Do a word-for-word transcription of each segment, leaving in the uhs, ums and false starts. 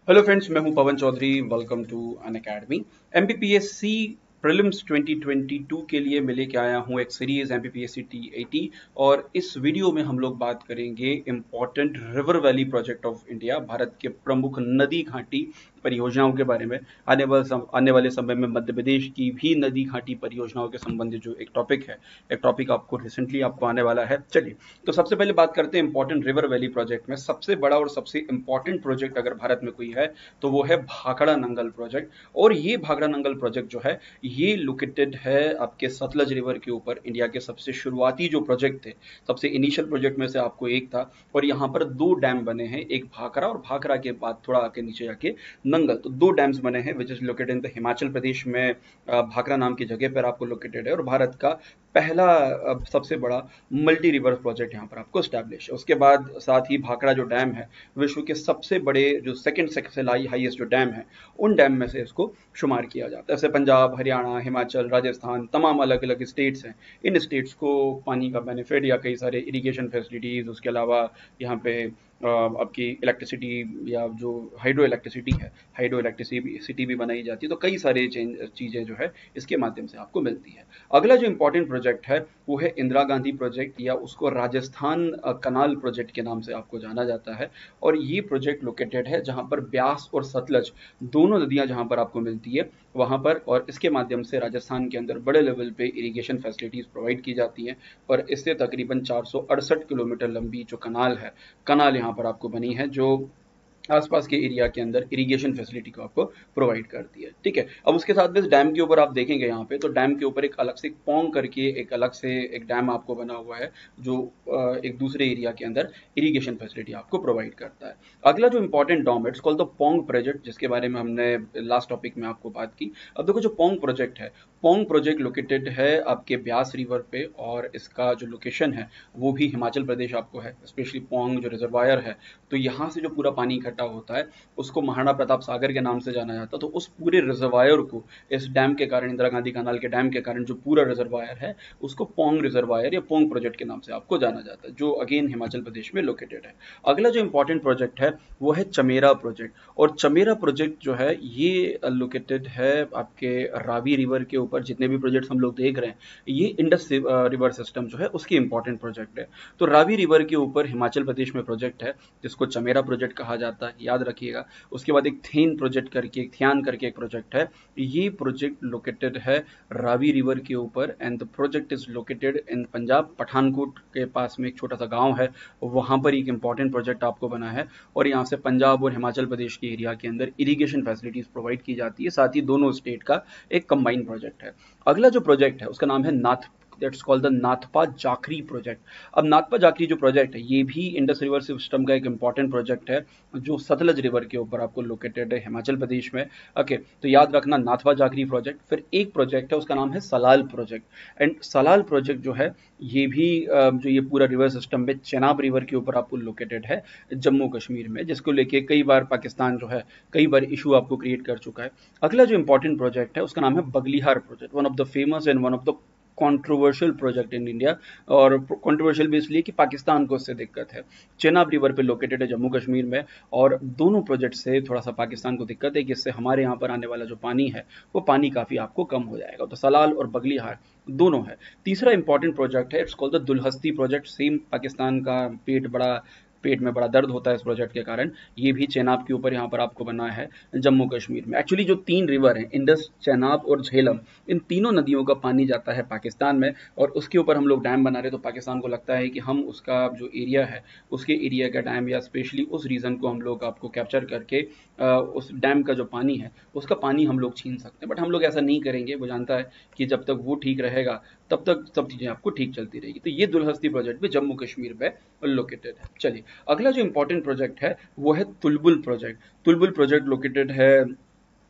Hello friends, मैं हूं Pavan Chaudhary. Welcome to Unacademy. MPPSC prelims twenty twenty two के लिए मैं लेके आया हूं एक सीरीज एमपीपीएससी टी एटी। और इस वीडियो में हम लोग बात करेंगे important river valley project of India, Bharat के प्रमुख नदी घाटी परियोजनाओं के बारे में। आने वाले सम, आने वाले समय में मध्य प्रदेश की भी नदी घाटी परियोजनाओं के संबंधित जो एक टॉपिक है, एक टॉपिक आपको रिसेंटली आपको आने वाला है। चलिए, तो सबसे पहले बात करते हैं इंपॉर्टेंट रिवर वैली प्रोजेक्ट में। सबसे बड़ा और सबसे इंपॉर्टेंट प्रोजेक्ट अगर भारत में कोई है तो वो है भाखड़ा नंगल प्रोजेक्ट। और ये भाखड़ा नंगल प्रोजेक्ट जो है ये लोकेटेड है आपके सतलज रिवर के ऊपर। इंडिया के सबसे शुरुआती जो प्रोजेक्ट थे, सबसे इनिशियल प्रोजेक्ट में से आपको एक था। और यहाँ पर दो डैम बने हैं, एक भाखड़ा और भाखड़ा के बाद थोड़ा आके नीचे जाके नंगल। तो दो डैम्स बने हैं which is located in the Himachal Pradesh में। अ, भाखड़ा नाम की जगह पर आपको लोकेटेड है और भारत का पहला अ, सबसे बड़ा मल्टी रिवर प्रोजेक्ट यहाँ पर आपको स्टैब्लिश है। उसके बाद साथ ही भाखड़ा जो डैम है विश्व के सबसे बड़े जो सेकंड सबसे हाईएस्ट जो डैम है, उन डैम में से इसको शुमार किया जाता है। जैसे पंजाब, हरियाणा, हिमाचल, राजस्थान, तमाम अलग अलग स्टेट्स हैं। इन स्टेट्स को पानी का बेनिफिट या कई सारे इरिगेशन फैसिलिटीज, उसके अलावा यहाँ पे अ, आपकी इलेक्ट्रिसिटी या जो हाइड्रो इलेक्ट्रिसिटी है, हाइड्रो इलेक्ट्रिसिटी भी बनाई जाती है। तो कई सारे चीज़ें जो है इसके माध्यम से आपको मिलती है। अगला जो इंपॉर्टेंट प्रोजेक्ट है वो है इंदिरा गांधी प्रोजेक्ट, या उसको राजस्थान अ, कनाल प्रोजेक्ट के नाम से आपको जाना जाता है। और ये प्रोजेक्ट लोकेटेड है जहां पर ब्यास और सतलज दोनों नदियां जहां पर आपको मिलती है वहां पर। और इसके माध्यम से राजस्थान के अंदर बड़े लेवल पे इरिगेशन फैसिलिटीज प्रोवाइड की जाती हैं। और इससे तकरीबन चार सौ अड़सठ किलोमीटर लंबी जो कनाल है, कनाल यहाँ पर आपको बनी है, जो आसपास के एरिया के अंदर इरिगेशन फैसिलिटी को आपको प्रोवाइड करती है। ठीक है, अब उसके साथ में इस डैम के ऊपर आप देखेंगे यहाँ पे, तो डैम के ऊपर एक अलग से पोंग करके एक अलग से एक डैम आपको बना हुआ है, जो अ, एक दूसरे एरिया के अंदर इरिगेशन फैसिलिटी आपको प्रोवाइड करता है। अगला जो इंपॉर्टेंट डॉम है, it's called the Pong project, जिसके बारे में हमने लास्ट टॉपिक में आपको बात की। अब देखो, जो पोंग प्रोजेक्ट है, पोंग प्रोजेक्ट लोकेटेड है आपके ब्यास रिवर पे, और इसका जो लोकेशन है वो भी हिमाचल प्रदेश आपको है। स्पेशली पोंग जो रिजर्वायर है, तो यहाँ से जो पूरा पानी इकट्ठा होता है उसको महाराणा प्रताप सागर के नाम से जाना जाता है। तो उस पूरे रिजर्वायर को इस डैम के कारण, इंदिरा गांधी कनाल के डैम के कारण, जो पूरा रिजर्वायर है उसको पोंग रिजर्वायर या पोंग प्रोजेक्ट के नाम से आपको जाना जाता है, जो अगेन हिमाचल प्रदेश में लोकेटेड है। अगला जो इंपॉर्टेंट प्रोजेक्ट है वो है चमेरा प्रोजेक्ट। और चमेरा प्रोजेक्ट जो है ये लोकेटेड है आपके रावी रिवर के ऊपर। जितने भी प्रोजेक्ट हम लोग देख रहे हैं, ये इंडस रिवर सिस्टम जो है उसकी इंपॉर्टेंट प्रोजेक्ट है। तो रावी रिवर के ऊपर हिमाचल प्रदेश में प्रोजेक्ट है जिसको चमेरा प्रोजेक्ट कहा जाता है, याद रखिएगा। उसके बाद एक थेन प्रोजेक्ट करके, एक थ्यान करके एक प्रोजेक्ट है। ये प्रोजेक्ट लोकेटेड है रावी रिवर के ऊपर, and the project is located in Punjab, Pathankot के पास में एक छोटा सा गांव है, वहां पर एक इंपॉर्टेंट प्रोजेक्ट आपको बना है। और यहाँ से पंजाब और हिमाचल प्रदेश के एरिया के अंदर इरिगेशन फैसिलिटीज प्रोवाइड की जाती है। साथ ही दोनों स्टेट का एक कंबाइंड प्रोजेक्ट है। अगला जो प्रोजेक्ट है उसका नाम है Nath, that's called the Nathpa Jhakri project. अब नाथपा जाखरी जो प्रोजेक्ट है ये भी इंडस रिवर सिस्टम का एक इंपॉर्टेंट प्रोजेक्ट है, जो सतलज रिवर के ऊपर आपको लोकेटेड है हिमाचल प्रदेश में। ओके, तो याद रखना नाथपा जाखरी प्रोजेक्ट। फिर एक प्रोजेक्ट है उसका नाम है Salal project. And Salal project जो है ये भी अ, जो ये पूरा रिवर सिस्टम में चेनाब रिवर के ऊपर आपको लोकेटेड है जम्मू कश्मीर में, जिसको लेके कई बार पाकिस्तान जो है कई बार इशू आपको क्रिएट कर चुका है। अगला जो इंपॉर्टेंट प्रोजेक्ट है उसका नाम है Baglihar project, one of the famous and one of the controversial project in India. और कंट्रोवर्शियल भी इसलिए कि पाकिस्तान को इससे दिक्कत है। चेनाब रिवर पे लोकेटेड है जम्मू कश्मीर में, और दोनों प्रोजेक्ट से थोड़ा सा पाकिस्तान को दिक्कत है कि इससे हमारे यहाँ पर आने वाला जो पानी है वो पानी काफ़ी आपको कम हो जाएगा। तो सलाल और बगलिहार दोनों है। तीसरा इंपॉर्टेंट प्रोजेक्ट है, it's called the Dulhasti project. Same Pakistan का पेट बड़ा पेट में बड़ा दर्द होता है इस प्रोजेक्ट के कारण। ये भी चेनाब के ऊपर यहाँ पर आपको बना है जम्मू कश्मीर में। एक्चुअली जो तीन रिवर हैं, इंडस, चेनाब और झेलम, इन तीनों नदियों का पानी जाता है पाकिस्तान में, और उसके ऊपर हम लोग डैम बना रहे हैं। तो पाकिस्तान को लगता है कि हम उसका जो एरिया है, उसके एरिया का डैम या स्पेशली उस रीजन को हम लोग आपको कैप्चर करके अ, उस डैम का जो पानी है उसका पानी हम लोग छीन सकते हैं। बट हम लोग ऐसा नहीं करेंगे, वो जानता है कि जब तक वो ठीक रहेगा तब तक सब चीज़ें आपको ठीक चलती रहेगी। तो ये दुलहस्ती प्रोजेक्ट भी जम्मू कश्मीर में लोकेटेड है। चलिए, अगला जो इंपॉर्टेंट प्रोजेक्ट है वो है Tulbul project. Tulbul project located है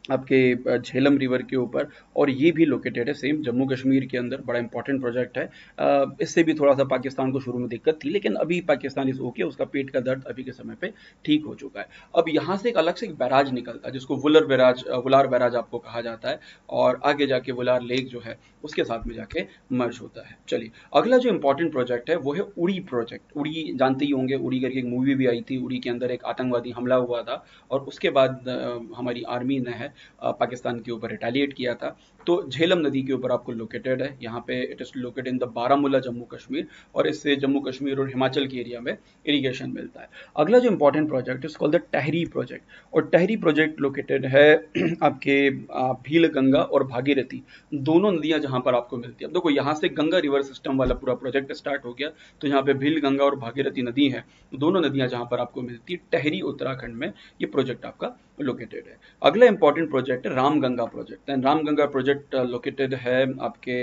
आपके झेलम रिवर के ऊपर, और ये भी लोकेटेड है सेम जम्मू कश्मीर के अंदर। बड़ा इंपॉर्टेंट प्रोजेक्ट है। अ, इससे भी थोड़ा सा पाकिस्तान को शुरू में दिक्कत थी, लेकिन अभी पाकिस्तान इज ओके, उसका पेट का दर्द अभी के समय पे ठीक हो चुका है। अब यहाँ से एक अलग से एक बैराज निकलता है जिसको वुलर बैराज, वुलार बैराज आपको कहा जाता है, और आगे जाके वुलार लेक जो है उसके साथ में जाके मर्ज होता है। चलिए, अगला जो इंपॉर्टेंट प्रोजेक्ट है वो है उड़ी प्रोजेक्ट। उड़ी जानते ही होंगे, उड़ी करके एक मूवी भी आई थी। उड़ी के अंदर एक आतंकवादी हमला हुआ था, और उसके बाद अ, हमारी आर्मी ने है अ, पाकिस्तान के ऊपर रिटेलिएट किया था। तो झेलम नदी के ऊपर आपको लोकेटेड है। यहाँ पे it is located in the Baramulla Jammu Kashmir, और इससे जम्मू कश्मीर और हिमाचल के एरिया में इरिगेशन मिलता है। अगला जो important project is called the Tehri project, और टहरी प्रोजेक्ट लोकेटेड है आपके अ, भील गंगा और भागीरथी, दोनों नदियां जहां पर आपको मिलती है। अब देखो, यहाँ से गंगा रिवर सिस्टम वाला पूरा प्रोजेक्ट स्टार्ट हो गया, तो यहाँ पे भील गंगा और भागीरथी नदी है, दोनों नदियां जहां पर आपको मिलती है। टहरी उत्तराखंड में ये प्रोजेक्ट आपका लोकेटेड है। अगला इंपॉर्टेंट प्रोजेक्ट है Ramganga project. And Ramganga project located है आपके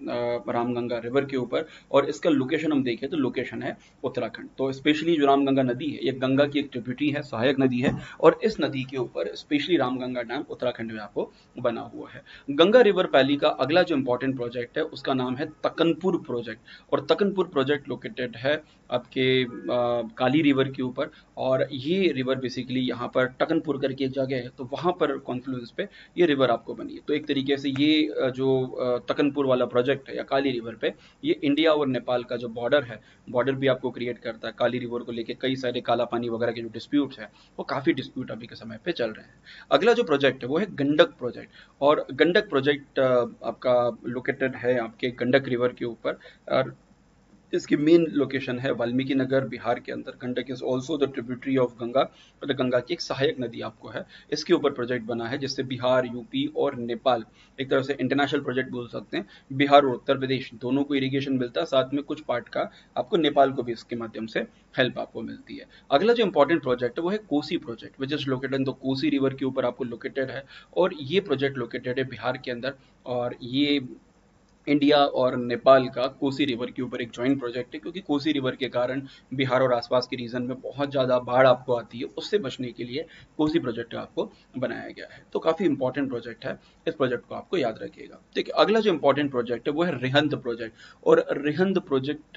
अ, रामगंगा रिवर के ऊपर, और इसका लोकेशन हम देखें तो लोकेशन है उत्तराखंड। तो स्पेशली जो रामगंगा नदी है, ये गंगा की एक ट्रिब्यूटरी है, सहायक नदी है, और इस नदी के ऊपर स्पेशली रामगंगा डैम उत्तराखंड में आपको बना हुआ है। गंगा रिवर वैली का अगला जो इंपॉर्टेंट प्रोजेक्ट है उसका नाम है तकनपुर प्रोजेक्ट, और तकनपुर प्रोजेक्ट लोकेटेड है आपके अ, काली रिवर के ऊपर, और ये रिवर बेसिकली यहाँ पर टकनपुर करके एक जगह है, तो वहाँ पर कॉन्फ्लुएंस पे ये रिवर आपको बनी है। तो एक तरीके से ये अ, जो अ, तकनपुर वाला प्रोजेक्ट है या काली रिवर पे, ये इंडिया और नेपाल का जो बॉर्डर है, बॉर्डर भी आपको क्रिएट करता है। काली रिवर को लेके कई सारे काला पानी वगैरह के जो डिस्प्यूट्स हैं, वो काफ़ी डिस्प्यूट अभी के समय पे चल रहे हैं। अगला जो प्रोजेक्ट है वो है गंडक प्रोजेक्ट, और गंडक प्रोजेक्ट आपका लोकेटेड है आपके गंडक रिवर के ऊपर, और इसकी मेन लोकेशन है वाल्मीकि नगर, बिहार के अंदर। Gandak is also the tributary of Ganga, मतलब गंगा की एक सहायक नदी आपको है। इसके ऊपर प्रोजेक्ट बना है जिससे बिहार, यूपी और नेपाल, एक तरह से इंटरनेशनल प्रोजेक्ट बोल सकते हैं, बिहार और उत्तर प्रदेश दोनों को इरिगेशन मिलता है, साथ में कुछ पार्ट का आपको नेपाल को भी इसके माध्यम से हेल्प आपको मिलती है। अगला जो इंपॉर्टेंट प्रोजेक्ट है वो है Kosi project, which is located in the Kosi river के ऊपर आपको लोकेटेड है, और ये प्रोजेक्ट लोकेटेड है बिहार के अंदर, और ये इंडिया और नेपाल का कोसी रिवर के ऊपर एक जॉइंट प्रोजेक्ट है, क्योंकि कोसी रिवर के कारण बिहार और आसपास के रीजन में बहुत ज़्यादा बाढ़ आपको आती है, उससे बचने के लिए कोसी प्रोजेक्ट आपको बनाया गया है। तो काफ़ी इंपॉर्टेंट प्रोजेक्ट है, इस प्रोजेक्ट को आपको याद रखिएगा। देखिए, अगला जो इंपॉर्टेंट प्रोजेक्ट है वो है रिहंद प्रोजेक्ट, और रिहंद प्रोजेक्ट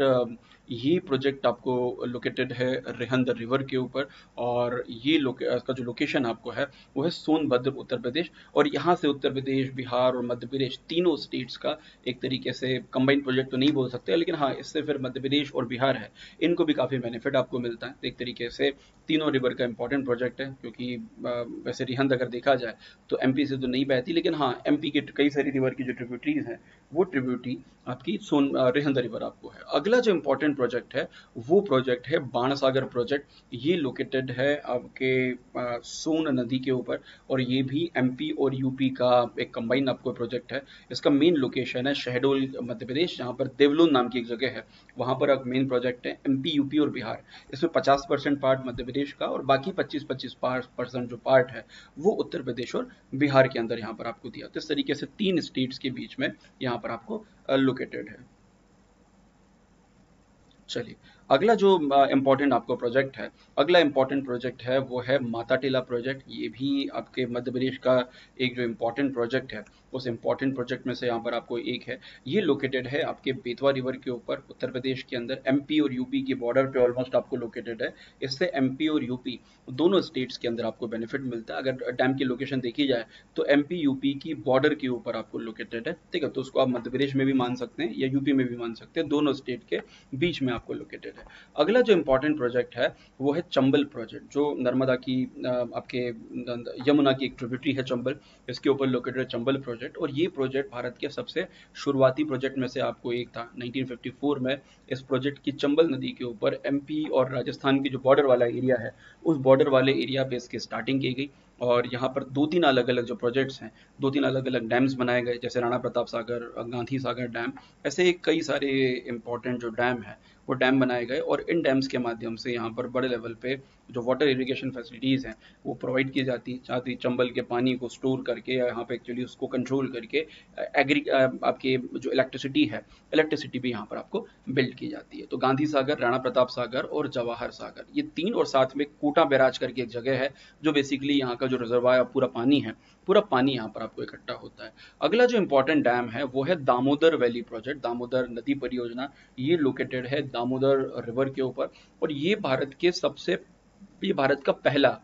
ये प्रोजेक्ट आपको लोकेटेड है रिहंद रिवर के ऊपर, और ये लोके इसका जो लोकेशन आपको है वो है सोनभद्र उत्तर प्रदेश, और यहाँ से उत्तर प्रदेश, बिहार और मध्य प्रदेश तीनों स्टेट्स का एक तरीके से कंबाइंड प्रोजेक्ट तो नहीं बोल सकते, लेकिन हाँ, इससे फिर मध्य प्रदेश और बिहार है, इनको भी काफ़ी बेनिफिट आपको मिलता है। एक तरीके से तीनों रिवर का इंपॉर्टेंट प्रोजेक्ट है, क्योंकि अ, वैसे रिहंद अगर देखा जाए तो एमपी से तो नहीं बहती, लेकिन हाँ, एमपी के कई सारी रिवर की जो ट्रिब्यूटरीज हैं, वो ट्रिब्यूटरी आपकी सोन अ, रिहंद रिवर आपको है। अगला जो इंपॉर्टेंट प्रोजेक्ट है वो प्रोजेक्ट है बाणसागर प्रोजेक्ट। ये लोकेटेड है आपके अ, सोन नदी के ऊपर, और ये भी एमपी और यूपी का एक कंबाइन आपको प्रोजेक्ट है। इसका मेन लोकेशन है शहडोल मध्य प्रदेश, जहाँ पर देवलोन नाम की एक जगह है, वहाँ पर एक मेन प्रोजेक्ट है। एमपी, यूपी और बिहार, इसमें पचास परसेंट पार्ट मध्य प्रदेश का, और बाकी पच्चीस पच्चीस परसेंट जो पार्ट है वो उत्तर प्रदेश और बिहार के अंदर यहाँ पर आपको दिया। तो इस तरीके से तीन स्टेट्स के बीच में यहाँ पर आपको लोकेटेड है। चलिए, अगला जो इम्पोर्टेंट आपको प्रोजेक्ट है, अगला इम्पोर्टेंट प्रोजेक्ट है वो है माता टीला प्रोजेक्ट। ये भी आपके मध्य प्रदेश का एक जो इम्पोर्टेंट प्रोजेक्ट है, उस इम्पोर्टेंट प्रोजेक्ट में से यहाँ पर आपको एक है। ये लोकेटेड है आपके बेतवा रिवर के ऊपर उत्तर प्रदेश के अंदर, एमपी और यूपी के बॉर्डर पे ऑलमोस्ट आपको लोकेटेड है। इससे एमपी और यूपी दोनों स्टेट्स के अंदर आपको बेनिफिट मिलता है। अगर डैम की लोकेशन देखी जाए तो एमपी यूपी की बॉर्डर के ऊपर आपको लोकेटेड है, ठीक है। तो उसको आप मध्य प्रदेश में भी मान सकते हैं या यूपी में भी मान सकते हैं, दोनों स्टेट के बीच में आपको लोकेटेड है। अगला जो इंपॉर्टेंट प्रोजेक्ट है वो है चंबल प्रोजेक्ट, जो नर्मदा की अ, आपके यमुना की एक ट्रिब्यूटरी है चंबल, इसके ऊपर लोकेटेड है चंबल प्रोजेक्ट। और ये प्रोजेक्ट भारत के सबसे शुरुआती प्रोजेक्ट में से आपको एक था। नाइनटीन फिफ्टी फोर में इस प्रोजेक्ट की चंबल नदी के ऊपर एमपी और राजस्थान की जो बॉर्डर वाला एरिया है, उस बॉर्डर वाले एरिया पे इसकी स्टार्टिंग की गई, और यहाँ पर दो तीन अलग अलग जो प्रोजेक्ट्स हैं, दो तीन अलग अलग डैम्स बनाए गए, जैसे राणा प्रताप सागर, गांधी सागर डैम, ऐसे कई सारे इंपॉर्टेंट जो डैम है वो डैम बनाए गए और इन डैम्स के माध्यम से यहाँ पर बड़े लेवल पे जो वाटर इरिगेशन फैसिलिटीज़ हैं वो प्रोवाइड की जाती, साथ ही चंबल के पानी को स्टोर करके यहाँ पे एक्चुअली उसको कंट्रोल करके एग्री आपके जो इलेक्ट्रिसिटी है, इलेक्ट्रिसिटी भी यहाँ पर आपको बिल्ड की जाती है। तो गांधी सागर, राणा प्रताप सागर और जवाहर सागर, ये तीन, और साथ में कोटा बैराज करके एक जगह है जो बेसिकली यहाँ का जो रिजर्वायर पूरा पानी है, पूरा पानी यहाँ पर आपको इकट्ठा होता है। अगला जो इम्पोर्टेंट डैम है वो है दामोदर वैली प्रोजेक्ट, दामोदर नदी परियोजना। ये लोकेटेड है दामोदर रिवर के ऊपर और ये भारत के सबसे ये भारत का पहला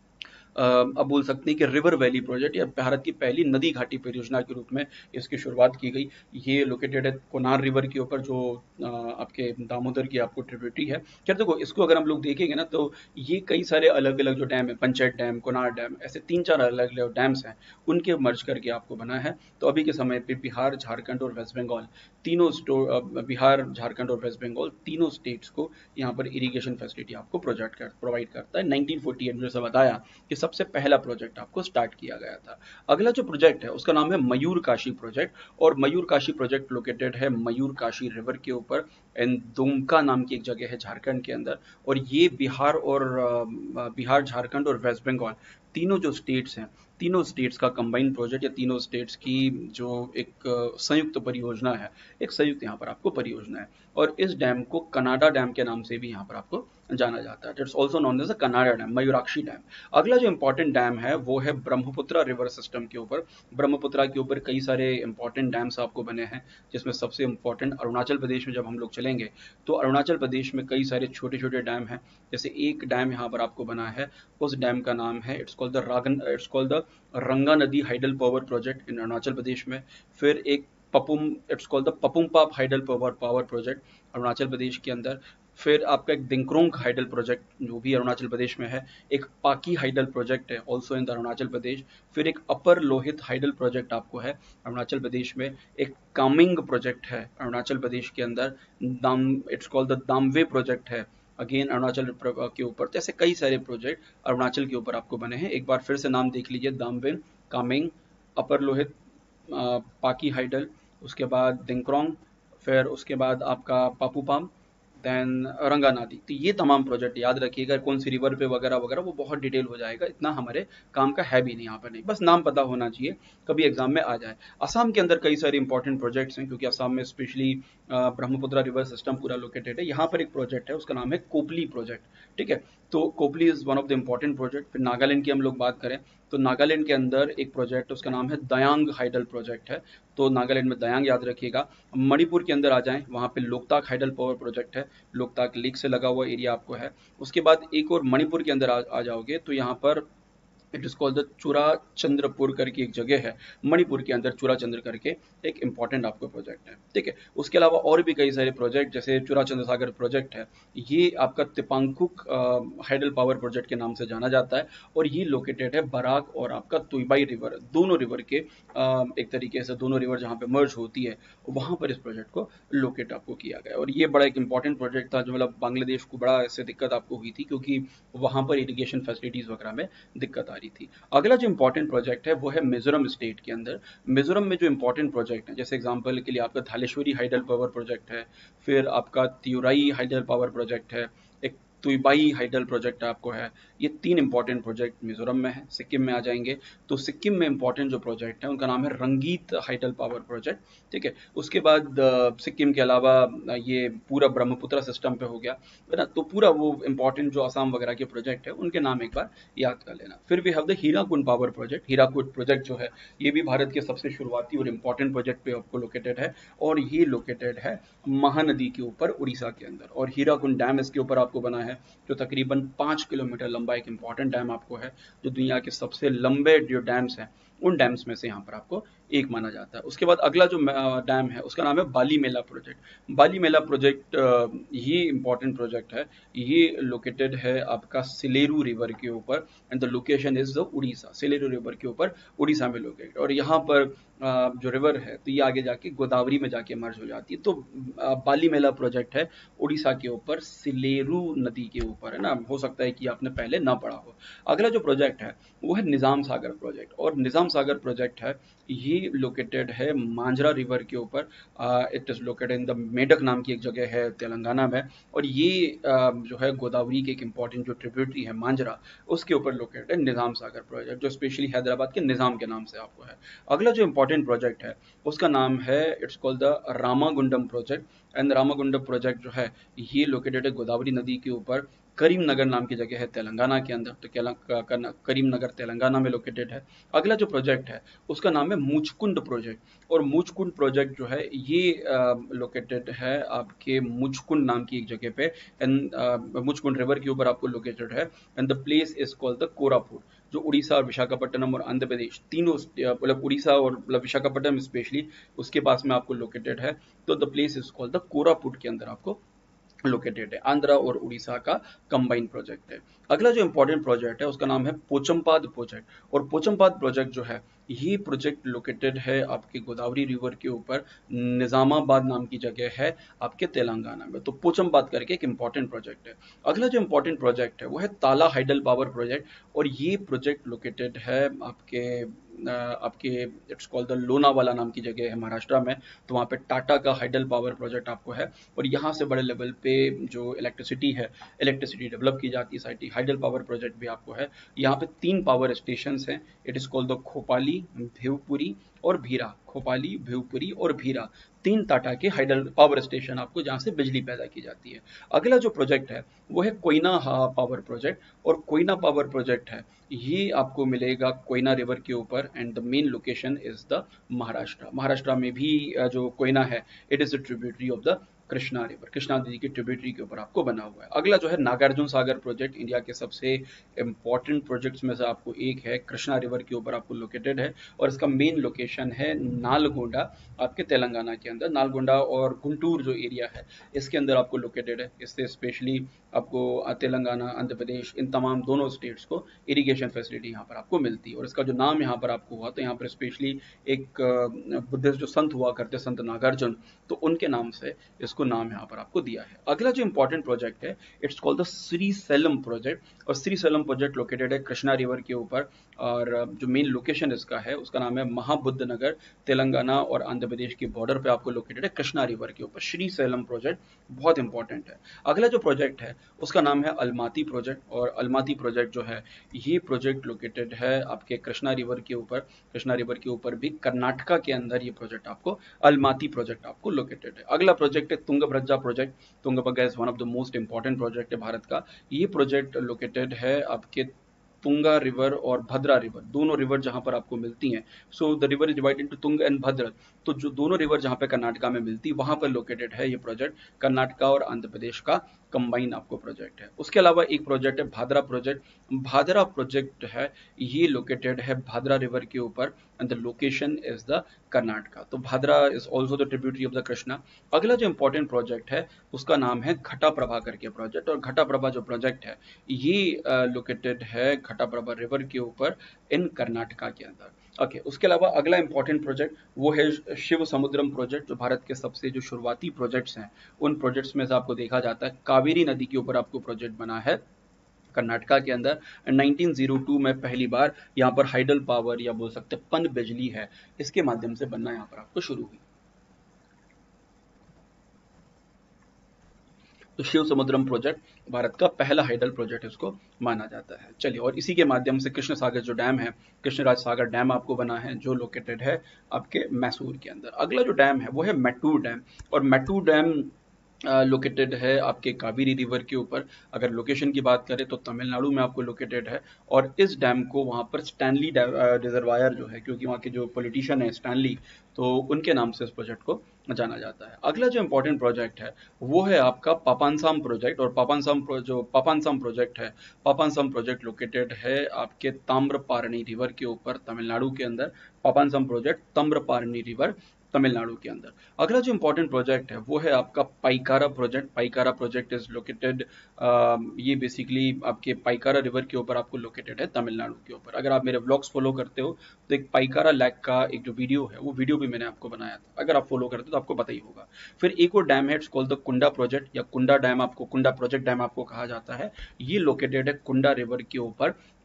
अब बोल सकते हैं कि रिवर वैली प्रोजेक्ट या भारत की पहली नदी घाटी परियोजना के रूप में इसकी शुरुआत की गई। ये लोकेटेड है कोनार रिवर के ऊपर जो आपके दामोदर की आपको ट्रिब्यूटरी है। खैर देखो, इसको अगर हम लोग देखेंगे ना तो ये कई सारे अलग अलग जो डैम है, पंचायत डैम, कोनार डैम, ऐसे तीन चार अलग अलग डैम्स हैं, उनके मर्ज करके आपको बना है। तो अभी के समय पे बिहार, झारखंड और वेस्ट बंगाल तीनों बिहार, झारखंड और वेस्ट बंगाल तीनों स्टेट्स को यहाँ पर इरिगेशन फैसिलिटी आपको प्रोजेक्ट कर प्रोवाइड करता है। नाइनटीन फोर्टी एट में जैसा बताया कि सबसे पहला प्रोजेक्ट आपको स्टार्ट किया गया था। अगला जो प्रोजेक्ट है उसका नाम है मयूर काशी प्रोजेक्ट और मयूर काशी प्रोजेक्ट लोकेटेड है मयूर काशी रिवर के ऊपर एंड दुमका नाम की एक जगह है झारखंड के अंदर। और ये बिहार और बिहार, झारखंड और वेस्ट बंगाल तीनों जो स्टेट्स हैं, तीनों स्टेट्स का कंबाइंड प्रोजेक्ट या तीनों स्टेट्स की जो एक संयुक्त परियोजना है, एक संयुक्त यहाँ पर आपको परियोजना है। और इस डैम को कनाडा डैम के नाम से भी यहाँ पर आपको जाना जाता है। It's also known as a Canada dam, Mayurakshi dam. अगला जो इंपॉर्टेंट डैम है वो है ब्रह्मपुत्रा रिवर सिस्टम के ऊपर। ब्रह्मपुत्रा के ऊपर कई सारे इंपॉर्टेंट डैम्स आपको बने हैं, जिसमें सबसे इंपॉर्टेंट अरुणाचल प्रदेश में जब हम लोग चलेंगे तो अरुणाचल प्रदेश में कई सारे छोटे छोटे डैम हैं। जैसे एक डैम यहाँ पर आपको बना है, उस डैम का नाम है इट्स कॉल्ड द रागन it's called the Ranga Nadi hydel power project in Arunachal Pradesh में। फिर एक Papum it's called the Papumpare hydel power power project Arunachal Pradesh के अंदर। फिर आपका एक दिंक्रोंग हाइडल प्रोजेक्ट जो भी अरुणाचल प्रदेश में है। एक पाकी हाइडल प्रोजेक्ट है also in the Arunachal Pradesh. फिर एक अपर लोहित हाइडल प्रोजेक्ट आपको है अरुणाचल प्रदेश में। एक कामिंग प्रोजेक्ट है अरुणाचल प्रदेश के अंदर, Dam it's called the Damwe project है अगेन अरुणाचल के ऊपर। तो ऐसे कई सारे प्रोजेक्ट अरुणाचल के ऊपर आपको बने हैं। एक बार फिर से नाम देख लीजिए, दामवेन, कामिंग, अपर लोहित, पाकी हाइडल, उसके बाद दिंक्रोंग, फिर उसके बाद आपका पापुपाम, देन रंगा नदी। तो ये तमाम प्रोजेक्ट याद रखिएगा, कौन सी रिवर पे वगैरह वगैरह वो बहुत डिटेल हो जाएगा, इतना हमारे काम का है भी नहीं यहाँ पर, नहीं बस नाम पता होना चाहिए, कभी एग्जाम में आ जाए। असम के अंदर कई सारे इंपॉर्टेंट प्रोजेक्ट्स हैं क्योंकि असम में स्पेशली ब्रह्मपुत्रा रिवर सिस्टम पूरा लोकेटेड है। यहाँ पर एक प्रोजेक्ट है उसका नाम है कोपली प्रोजेक्ट, ठीक है। तो Kopili is one of the important project. फिर नागालैंड की हम लोग बात करें तो नागालैंड के अंदर एक प्रोजेक्ट उसका नाम है दयांग हाइडल प्रोजेक्ट है, तो नागालैंड में दयांग याद रखिएगा। मणिपुर के अंदर आ जाएं, वहाँ पे लोकताक हाइडल पावर प्रोजेक्ट है, लोकताक लेक से लगा हुआ एरिया आपको है। उसके बाद एक और मणिपुर के अंदर आ, आ जाओगे तो यहाँ पर इट इज कॉल्ड द चूरा चंद्रपुर करके एक जगह है मणिपुर के अंदर, चूरा चंद्र करके एक इंपॉर्टेंट आपको प्रोजेक्ट है, ठीक है। उसके अलावा और भी कई सारे प्रोजेक्ट जैसे चूरा चंद्र सागर प्रोजेक्ट है, ये आपका तिपांकुक हाइडल पावर प्रोजेक्ट के नाम से जाना जाता है और ये लोकेटेड है बराक और आपका तुइबाई रिवर, दोनों रिवर के आ, एक तरीके से दोनों रिवर जहाँ पे मर्ज होती है वहाँ पर इस प्रोजेक्ट को लोकेट आपको किया गया। और ये बड़ा एक इंपॉर्टेंट प्रोजेक्ट था जो मतलब बांग्लादेश को बड़ा इससे दिक्कत आपको हुई थी क्योंकि वहाँ पर इरिगेशन फैसिलिटीज वगैरह में दिक्कत आ रही थी। अगला जो इंपॉर्टेंट प्रोजेक्ट है वो है मिजोरम स्टेट के अंदर। मिजोरम में जो इंपॉर्टेंट प्रोजेक्ट है जैसे एग्जांपल के लिए आपका धालेश्वरी हाइडल पावर प्रोजेक्ट है, फिर आपका त्यूराई हाइडल पावर प्रोजेक्ट है, एक तुइबाई हाइडल प्रोजेक्ट आपको है। ये तीन इंपॉर्टेंट प्रोजेक्ट मिजोरम में है। सिक्किम में आ जाएंगे तो सिक्किम में इंपॉर्टेंट जो प्रोजेक्ट है उनका नाम है रंगीत हाइडल पावर प्रोजेक्ट, ठीक है। उसके बाद सिक्किम के अलावा ये पूरा ब्रह्मपुत्रा सिस्टम पे हो गया है ना, तो पूरा वो इंपॉर्टेंट जो असम वगैरह के प्रोजेक्ट है उनके नाम एक बार याद कर लेना। फिर भी have the Hirakud power project. Hirakud project जो है ये भी भारत के सबसे शुरुआती और इंपॉर्टेंट प्रोजेक्ट पे आपको लोकेटेड है और ये लोकेटेड है महानदी के ऊपर उड़ीसा के अंदर। और हीराकुंड डैम इसके ऊपर आपको बना है जो तकरीबन पाँच किलोमीटर लंबा एक इंपॉर्टेंट डैम आपको है, जो दुनिया के सबसे लंबे जो डैम्स हैं उन डैम्स में से यहाँ पर आपको एक माना जाता है। उसके बाद अगला जो डैम है उसका नाम है Balimela project. Balimela project ये इंपॉर्टेंट प्रोजेक्ट है, ये लोकेटेड है आपका सिलेरू रिवर के ऊपर and the location is the Orissa. Sileru river के ऊपर उड़ीसा में लोकेटेड, और यहाँ पर जो रिवर है तो ये आगे जाके गोदावरी में जाके मर्ज हो जाती है। तो बाली मेला प्रोजेक्ट है उड़ीसा के ऊपर सिलेरू नदी के ऊपर, है ना, हो सकता है कि आपने पहले ना पढ़ा हो। अगला जो प्रोजेक्ट है वो है निजाम सागर प्रोजेक्ट, और निजाम सागर प्रोजेक्ट है ये ये लोकेटेड है मांजरा रिवर के ऊपर। It is located in the Medak नाम की एक जगह है तेलंगाना में, और ये uh, जो है गोदावरी की एक इम्पॉर्टेंट जो ट्रिब्यूटरी है मांजरा, उसके ऊपर लोकेटेड है निज़ाम सागर प्रोजेक्ट, जो स्पेशली हैदराबाद के निज़ाम के नाम से आपको है। अगला जो इम्पोर्टेंट प्रोजेक्ट है उसका नाम है, it's called the Ramagundam project. And Ramagundam project जो है ये लोकेटेड है गोदावरी नदी के ऊपर, करीमनगर नाम की जगह है तेलंगाना के अंदर। तो करीमनगर तेलंगाना में लोकेटेड है। अगला जो प्रोजेक्ट है उसका नाम है मुचकुंड प्रोजेक्ट, और मुचकुंड प्रोजेक्ट जो है ये लोकेटेड है आपके मुचकुंड नाम की एक जगह पे, एंड मुचकुंड रिवर के ऊपर आपको लोकेटेड है। And the place is called the Koraput, जो उड़ीसा और विशाखापट्टनम और आंध्र प्रदेश तीनों मतलब उड़ीसा और मतलब विशाखापट्टनम स्पेशली उसके पास में आपको लोकेटेड है। तो the place is called the Koraput के अंदर आपको लोकेटेड है। आंध्रा और उड़ीसा का कंबाइन प्रोजेक्ट है। अगला जो इंपॉर्टेंट प्रोजेक्ट है उसका नाम है पोचमपाद प्रोजेक्ट, और पोचमपाद प्रोजेक्ट जो है ये प्रोजेक्ट लोकेटेड है आपके गोदावरी रिवर के ऊपर, निजामाबाद नाम की जगह है आपके तेलंगाना में। तो पोचमपाद करके एक इंपॉर्टेंट प्रोजेक्ट है। अगला जो इंपॉर्टेंट प्रोजेक्ट है वो है ताला हाइडल पावर प्रोजेक्ट, और ये प्रोजेक्ट लोकेटेड है आपके आपके इट्स कॉल्ड द लोनावाला नाम की जगह है महाराष्ट्र में। तो वहाँ पे टाटा का हाइडल पावर प्रोजेक्ट आपको है, और यहाँ से बड़े लेवल पे जो इलेक्ट्रिसिटी है इलेक्ट्रिसिटी डेवलप की जाती है। साइटी हाइडल पावर प्रोजेक्ट भी आपको है। यहाँ पे तीन पावर स्टेशन हैं, it is called the Khopoli, Bhivpuri और भीरा। खोपाली, भिवपुरी और भीरा, तीन टाटा के हाइडल पावर स्टेशन आपको जहाँ से बिजली पैदा की जाती है। अगला जो प्रोजेक्ट है वो है कोयना पावर प्रोजेक्ट, और कोयना पावर प्रोजेक्ट है ये आपको मिलेगा कोयना रिवर के ऊपर, and the main location is the Maharashtra. Maharashtra में भी जो कोयना है it is the tributary of the Krishna river, Krishna नदी की ट्रिब्यूटरी के ऊपर आपको बना हुआ है। अगला जो है नागार्जुन सागर प्रोजेक्ट, इंडिया के सबसे इंपॉर्टेंट प्रोजेक्ट्स में से आपको एक है, कृष्णा रिवर के ऊपर आपको लोकेटेड है, और इसका मेन लोकेशन है नालगोंडा आपके तेलंगाना के अंदर। नालगोंडा और गुंटूर जो एरिया है इसके अंदर आपको लोकेटेड है। इससे स्पेशली आपको तेलंगाना, आंध्र प्रदेश, इन तमाम दोनों स्टेट्स को इरिगेशन फैसिलिटी यहाँ पर आपको मिलती है। और इसका जो नाम यहाँ पर आपको हुआ, तो यहाँ पर स्पेशली एक बुद्धिस्ट जो संत हुआ करते, संत नागार्जुन, तो उनके नाम से इसको नाम यहाँ पर आपको दिया है। अगला जो इंपॉर्टेंट प्रोजेक्ट है it's called the Srisailam project, और श्रीशैलम प्रोजेक्ट लोकेटेड है कृष्णा रिवर के ऊपर, और जो मेन लोकेशन इसका है उसका नाम है महाबुद्ध नगर, तेलंगाना और आंध्र प्रदेश के बॉर्डर पे आपको लोकेटेड है कृष्णा रिवर के ऊपर। श्रीशैलम प्रोजेक्ट बहुत इंपॉर्टेंट है। अगला जो प्रोजेक्ट है उसका नाम है अलमाती प्रोजेक्ट, और अलमाती प्रोजेक्ट जो है ये प्रोजेक्ट लोकेटेड है आपके कृष्णा रिवर के ऊपर। कृष्णा रिवर के ऊपर भी कर्नाटका के अंदर ये प्रोजेक्ट आपको अलमाती प्रोजेक्ट आपको लोकेटेड है। अगला प्रोजेक्ट है Tungabhadra project. Tungabhadra is one of the most important project है भारत का। ये प्रोजेक्ट लोकेटेड है आपके तुंगा रिवर और भद्रा रिवर, दोनों रिवर जहां पर आपको मिलती हैं। So the river is divided into Tunga and Bhadra, तो जो दोनों रिवर जहां पे कर्नाटका में मिलती है वहां पर लोकेटेड है ये प्रोजेक्ट। कर्नाटका और आंध्र प्रदेश का कंबाइन आपको प्रोजेक्ट है। उसके अलावा एक प्रोजेक्ट है भादरा प्रोजेक्ट। भादरा प्रोजेक्ट है ये लोकेटेड है भादरा रिवर के ऊपर, and the location is the Karnataka. तो Bhadra is also the tributary of the Krishna. अगला जो इंपॉर्टेंट प्रोजेक्ट है उसका नाम है घटाप्रभा करके प्रोजेक्ट, और घटाप्रभा जो प्रोजेक्ट है ये लोकेटेड है घटाप्रभा रिवर के ऊपर इन कर्नाटका के अंदर। ओके okay, उसके अलावा अगला इंपॉर्टेंट प्रोजेक्ट वो है शिव समुद्रम प्रोजेक्ट, जो भारत के सबसे जो शुरुआती प्रोजेक्ट्स हैं उन प्रोजेक्ट्स में से आपको देखा जाता है। कावेरी नदी के ऊपर आपको प्रोजेक्ट बना है कर्नाटका के अंदर। नाइनटीन ओ टू में पहली बार यहाँ पर हाइडल पावर या बोल सकते पन बिजली है, इसके माध्यम से बनना यहाँ पर आपको शुरू हुई। तो शिव समुद्रम प्रोजेक्ट भारत का पहला हाइडल प्रोजेक्ट इसको माना जाता है। चलिए, और इसी के माध्यम से कृष्ण सागर जो डैम है, कृष्णराज सागर डैम आपको बना है, जो लोकेटेड है आपके मैसूर के अंदर। अगला जो डैम है वो है मैटूर डैम, और मैटूर डैम लोकेटेड uh, है आपके कावेरी रिवर के ऊपर। अगर लोकेशन की बात करें तो तमिलनाडु में आपको लोकेटेड है, और इस डैम को वहाँ पर स्टैनली रिजर्वायर जो है, क्योंकि वहाँ के जो पॉलिटिशियन है स्टैनली, तो उनके नाम से इस प्रोजेक्ट को जाना जाता है। अगला जो इंपॉर्टेंट प्रोजेक्ट है वो है आपका पापानसाम प्रोजेक्ट, और पापानसाम प्रो, जो पापानसाम प्रोजेक्ट है, पापानसाम प्रोजेक्ट लोकेटेड है आपके ताम्रपारणी रिवर के ऊपर तमिलनाडु के अंदर। पापानसाम प्रोजेक्ट ताम्रपारणी रिवर तमिलनाडु के अंदर। अगला जो इंपॉर्टेंट प्रोजेक्ट है वो है आपका Pykara project. Pykara project is located, ये बेसिकली आपके पाइकारा रिवर के ऊपर आपको लोकेटेड है तमिलनाडु के ऊपर। अगर आप मेरे व्लॉग्स फॉलो करते हो तो एक पाइकारा लैक का एक जो वीडियो है वो वीडियो भी मैंने आपको बनाया था, अगर आप फॉलो करते हो तो आपको पता ही होगा। फिर एक और डैम है, it's called the Kunda project, या कुंडा डैम आपको कुंडा प्रोजेक्ट डैम आपको कहा जाता है। ये लोकेटेड है कुंडा रिवर के ऊपर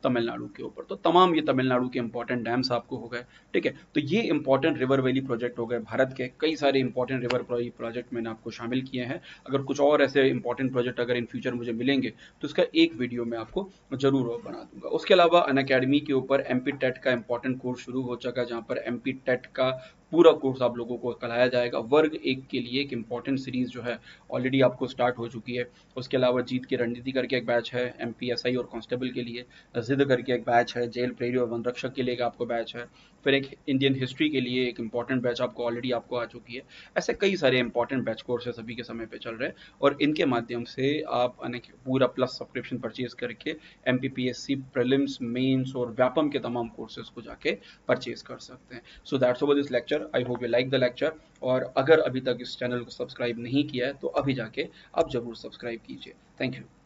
तमिलनाडु के ऊपर। तो तमाम ये तमिलनाडु के इंपॉर्टेंट डैम्स आपको हो गए, ठीक है। तो ये इंपॉर्टेंट रिवर वैली प्रोजेक्ट हो गए भारत के, कई सारे इंपॉर्टेंट रिवर प्रोजेक्ट मैंने आपको शामिल किए हैं। अगर कुछ और ऐसे इंपॉर्टेंट प्रोजेक्ट अगर इन फ्यूचर मुझे मिलेंगे तो इसका एक वीडियो मैं आपको जरूर बना दूंगा। उसके अलावा अनअकैडमी के ऊपर एमपी टेट का इंपॉर्टेंट कोर्स शुरू हो चुका है, जहां पर एमपी टेट का पूरा कोर्स आप लोगों को कराया जाएगा। वर्ग एक के लिए एक इंपॉर्टेंट सीरीज जो है ऑलरेडी आपको स्टार्ट हो चुकी है। उसके अलावा जीत की रणनीति करके एक बैच है एमपीएसआई और कांस्टेबल के लिए, जिद करके एक बैच है, जेल प्रेरी और वन रक्षक के लिए एक आपको बैच है, फिर एक इंडियन हिस्ट्री के लिए एक इंपॉर्टेंट बैच आपको ऑलरेडी आपको आ चुकी है। ऐसे कई सारे इंपॉर्टेंट बैच कोर्सेस अभी के समय पे चल रहे हैं और इनके माध्यम से आप अनेक पूरा प्लस सब्सक्रिप्शन परचेज करके एमपीपीएससी प्रीलिम्स, मेंस और व्यापम के तमाम कोर्सेज को जाके परचेज कर सकते हैं। So that's over this lecture. I hope you like the lecture, और अगर अभी तक इस चैनल को सब्सक्राइब नहीं किया है तो अभी जाके आप जरूर सब्सक्राइब कीजिए। Thank you.